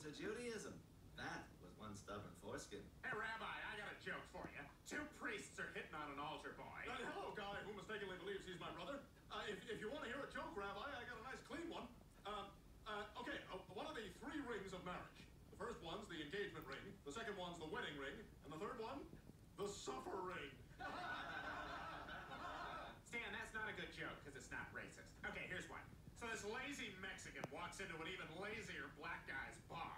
to Judaism. That was one stubborn foreskin. Hey, Rabbi, I got a joke for you. Two priests are hitting on an altar boy. Hello, guy who mistakenly believes he's my brother. If you want to hear a joke, Rabbi, I got a nice clean one. Okay, one of the three rings of marriage. The first one's the engagement ring, the second one's the wedding ring, and the third one, the suffer ring. Stan, that's not a good joke because it's not racist. Okay, here's one. So this lazy Mexican walks into an even lazier black guy's bar.